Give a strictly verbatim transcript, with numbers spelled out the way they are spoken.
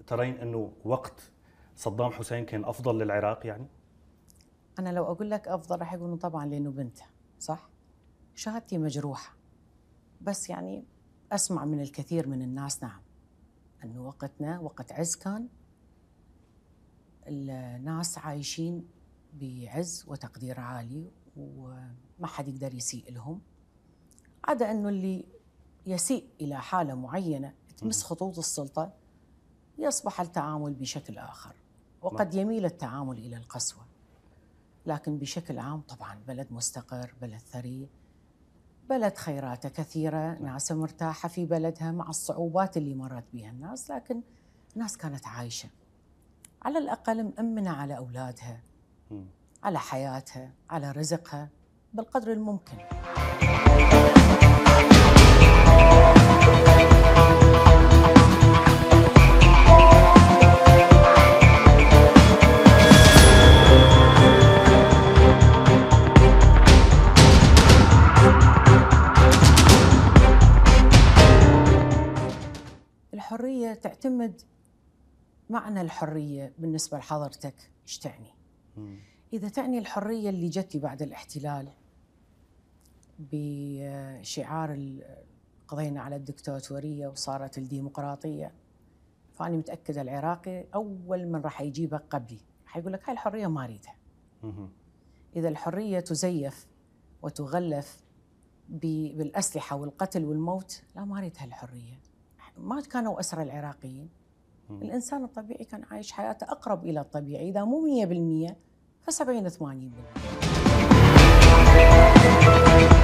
ترين أنه وقت صدام حسين كان أفضل للعراق يعني؟ أنا لو أقول لك أفضل راح يقولون طبعاً لأنه بنته، صح؟ شهادتي مجروحة، بس يعني أسمع من الكثير من الناس نعم أنه وقتنا وقت عز كان الناس عايشين بعز وتقدير عالي وما حد يقدر يسيء لهم، عدا أنه اللي يسيء إلى حالة معينة تمس خطوط السلطة يصبح التعامل بشكل آخر، وقد يميل التعامل إلى القسوة. لكن بشكل عام طبعاً بلد مستقر، بلد ثري، بلد خيراته كثيرة، ناس مرتاحة في بلدها مع الصعوبات اللي مرت بها الناس، لكن الناس كانت عايشة على الأقل مأمنة على أولادها، على حياتها، على رزقها بالقدر الممكن. الحرية تعتمد، معنى الحرية بالنسبة لحضرتك إيش تعني؟ إذا تعني الحرية اللي جت بعد الاحتلال بشعار قضينا على الدكتاتورية وصارت الديمقراطية، فأنا متأكدة العراقي أول من راح يجيبك قبلي راح يقول لك هاي الحرية ما أريدها. إذا الحرية تزيف وتغلف بالأسلحة والقتل والموت، لا ما أريد هالحرية. ما كانوا أسرى العراقيين، الإنسان الطبيعي كان عايش حياته أقرب إلى الطبيعي، إذا مو مية بالمية فسبعين ثمانين بالمية.